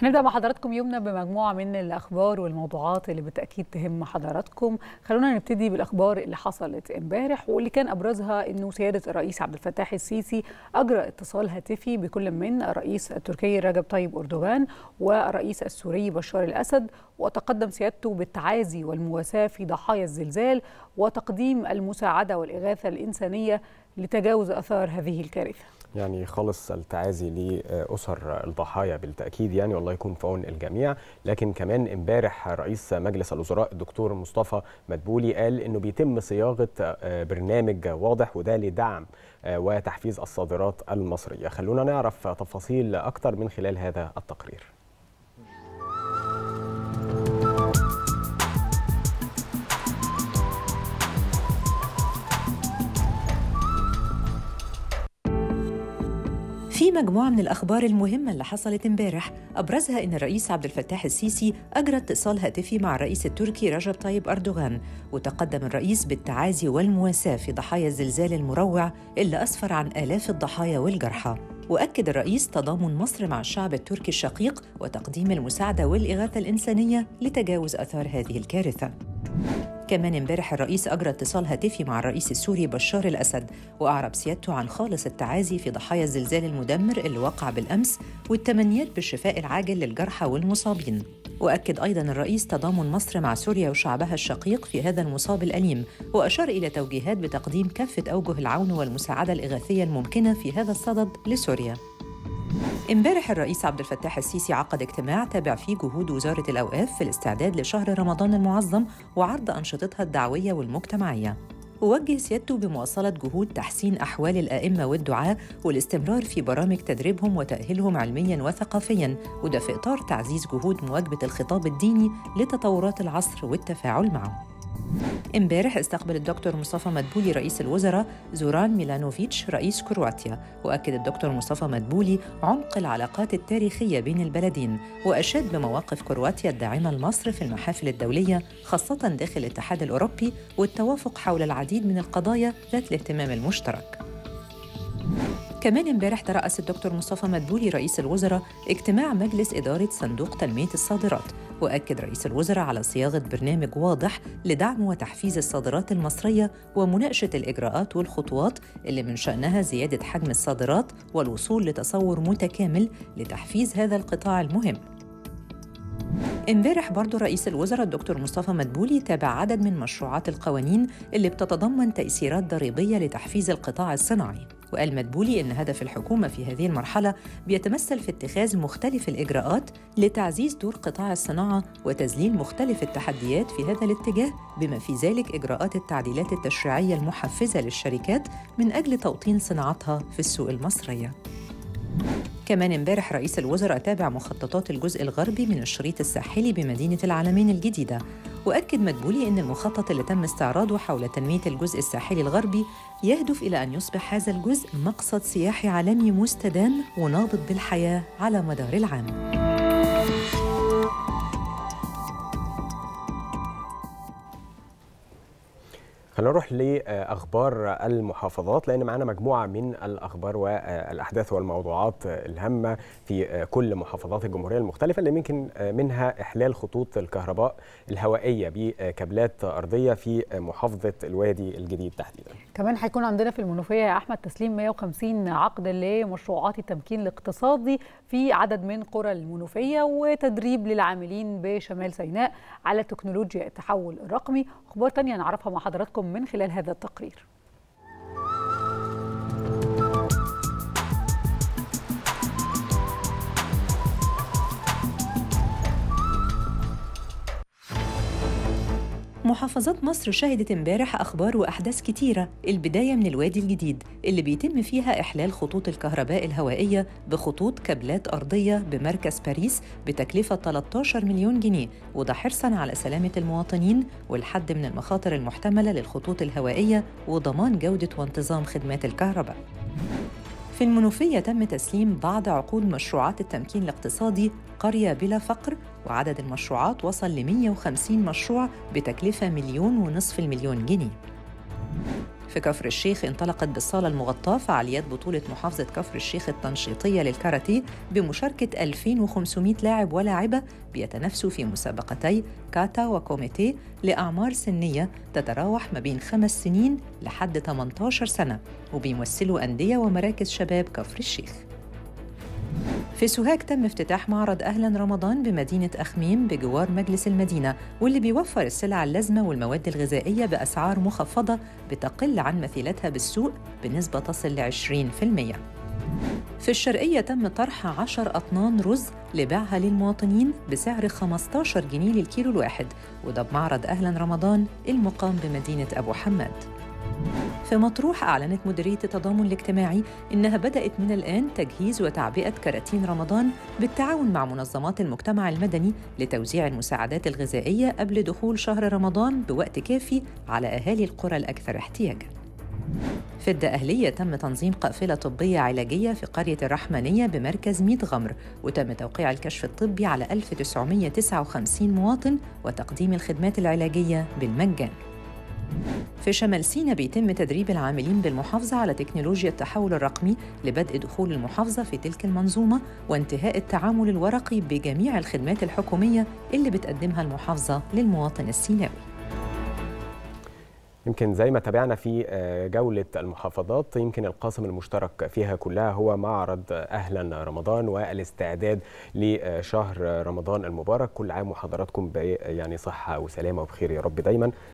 هنبدأ مع حضراتكم يومنا بمجموعة من الأخبار والموضوعات اللي بالتأكيد تهم حضراتكم. خلونا نبتدي بالأخبار اللي حصلت امبارح واللي كان أبرزها أنه سيادة الرئيس عبد الفتاح السيسي أجرى اتصال هاتفي بكل من الرئيس التركي رجب طيب أردوغان والرئيس السوري بشار الأسد، وتقدم سيادته بالتعازي والمواساة في ضحايا الزلزال وتقديم المساعدة والإغاثة الإنسانية لتجاوز آثار هذه الكارثة. يعني خالص التعازي لأسر الضحايا بالتأكيد، يعني والله يكون في عون الجميع. لكن كمان امبارح رئيس مجلس الوزراء الدكتور مصطفى مدبولي قال إنه بيتم صياغة برنامج واضح وده لدعم وتحفيز الصادرات المصرية. خلونا نعرف تفاصيل أكتر من خلال هذا التقرير. في مجموعة من الأخبار المهمة اللي حصلت امبارح، أبرزها إن الرئيس عبد الفتاح السيسي أجرى اتصال هاتفي مع الرئيس التركي رجب طيب أردوغان، وتقدم الرئيس بالتعازي والمواساة في ضحايا الزلزال المروع اللي أسفر عن آلاف الضحايا والجرحى. وأكد الرئيس تضامن مصر مع الشعب التركي الشقيق وتقديم المساعدة والإغاثة الإنسانية لتجاوز آثار هذه الكارثة. كمان امبارح الرئيس أجرى اتصال هاتفي مع الرئيس السوري بشار الأسد، وأعرب سيادته عن خالص التعازي في ضحايا الزلزال المدمر اللي وقع بالأمس والتمنيات بالشفاء العاجل للجرحى والمصابين. وأكد أيضاً الرئيس تضامن مصر مع سوريا وشعبها الشقيق في هذا المصاب الأليم، وأشار إلى توجيهات بتقديم كافة أوجه العون والمساعدة الإغاثية الممكنة في هذا الصدد لسوريا. امبارح الرئيس عبد الفتاح السيسي عقد اجتماع تابع فيه جهود وزارة الأوقاف في الاستعداد لشهر رمضان المعظم وعرض أنشطتها الدعوية والمجتمعية. ووجه سيادته بمواصلة جهود تحسين أحوال الآئمة والدعاة والاستمرار في برامج تدريبهم وتأهيلهم علمياً وثقافياً، وده في إطار تعزيز جهود مواكبة الخطاب الديني لتطورات العصر والتفاعل معه. امبارح استقبل الدكتور مصطفى مدبولي رئيس الوزراء زوران ميلانوفيتش رئيس كرواتيا، وأكد الدكتور مصطفى مدبولي عمق العلاقات التاريخية بين البلدين، وأشاد بمواقف كرواتيا الداعمة لمصر في المحافل الدولية خاصة داخل الاتحاد الأوروبي والتوافق حول العديد من القضايا ذات الاهتمام المشترك. كمان امبارح ترأس الدكتور مصطفى مدبولي رئيس الوزراء اجتماع مجلس إدارة صندوق تنمية الصادرات، وأكد رئيس الوزراء على صياغة برنامج واضح لدعم وتحفيز الصادرات المصرية ومناقشة الإجراءات والخطوات اللي من شأنها زيادة حجم الصادرات والوصول لتصور متكامل لتحفيز هذا القطاع المهم. امبارح برضو رئيس الوزراء الدكتور مصطفى مدبولي تابع عدد من مشروعات القوانين اللي بتتضمن تأثيرات ضريبية لتحفيز القطاع الصناعي، وقال مدبولي إن هدف الحكومة في هذه المرحلة بيتمثل في اتخاذ مختلف الإجراءات لتعزيز دور قطاع الصناعة وتذليل مختلف التحديات في هذا الاتجاه، بما في ذلك إجراءات التعديلات التشريعية المحفزة للشركات من أجل توطين صناعتها في السوق المصرية. كمان امبارح رئيس الوزراء تابع مخططات الجزء الغربي من الشريط الساحلي بمدينة العلمين الجديدة، وأكد مدبولي أن المخطط اللي تم استعراضه حول تنمية الجزء الساحلي الغربي يهدف إلى أن يصبح هذا الجزء مقصد سياحي عالمي مستدام ونابض بالحياة على مدار العام. خلينا نروح لأخبار المحافظات، لأن معنا مجموعة من الأخبار والأحداث والموضوعات الهامة في كل محافظات الجمهورية المختلفة، اللي يمكن منها إحلال خطوط الكهرباء الهوائية بكابلات أرضية في محافظة الوادي الجديد تحديدا. كمان هيكون عندنا في المنوفية يا أحمد تسليم 150 عقد لمشروعات التمكين الاقتصادي في عدد من قرى المنوفية، وتدريب للعاملين بشمال سيناء على تكنولوجيا التحول الرقمي. أخبار تانية نعرفها مع حضراتكم من خلال هذا التقرير. محافظات مصر شهدت امبارح أخبار وأحداث كتيرة، البداية من الوادي الجديد اللي بيتم فيها إحلال خطوط الكهرباء الهوائية بخطوط كابلات أرضية بمركز باريس بتكلفة 13 مليون جنيه، وده حرصاً على سلامة المواطنين والحد من المخاطر المحتملة للخطوط الهوائية وضمان جودة وانتظام خدمات الكهرباء. في المنوفية تم تسليم بعض عقود مشروعات التمكين الاقتصادي قرية بلا فقر، وعدد المشروعات وصل ل 150 مشروع بتكلفة 1.5 مليون جنيه. في كفر الشيخ انطلقت بالصالة المغطاة فعاليات بطولة محافظة كفر الشيخ التنشيطية للكاراتيه بمشاركة 2500 لاعب ولاعبة بيتنافسوا في مسابقتي كاتا وكوميتيه لأعمار سنية تتراوح ما بين 5 سنين لحد 18 سنة، وبيمثلوا أندية ومراكز شباب كفر الشيخ. في سوهاج تم افتتاح معرض أهلاً رمضان بمدينة أخميم بجوار مجلس المدينة، واللي بيوفر السلع اللازمة والمواد الغذائية بأسعار مخفضة بتقل عن مثيلتها بالسوق بنسبة تصل ل 20%. في الشرقية تم طرح 10 أطنان رز لبيعها للمواطنين بسعر 15 جنيه للكيلو الواحد، وده بمعرض أهلاً رمضان المقام بمدينة أبو حماد. في مطروح أعلنت مديرية التضامن الاجتماعي إنها بدأت من الآن تجهيز وتعبئة كراتين رمضان بالتعاون مع منظمات المجتمع المدني لتوزيع المساعدات الغذائية قبل دخول شهر رمضان بوقت كافي على أهالي القرى الأكثر احتياجاً. في الدقهلية تم تنظيم قافلة طبية علاجية في قرية الرحمنية بمركز ميت غمر، وتم توقيع الكشف الطبي على 1959 مواطن وتقديم الخدمات العلاجية بالمجان. في شمال سيناء بيتم تدريب العاملين بالمحافظة على تكنولوجيا التحول الرقمي لبدء دخول المحافظة في تلك المنظومة وانتهاء التعامل الورقي بجميع الخدمات الحكومية اللي بتقدمها المحافظة للمواطن السيناوي. يمكن زي ما تابعنا في جولة المحافظات، يمكن القاسم المشترك فيها كلها هو معرض أهلا رمضان والاستعداد لشهر رمضان المبارك. كل عام وحضراتكم يعني صحة وسلامة وبخير يا رب دايما.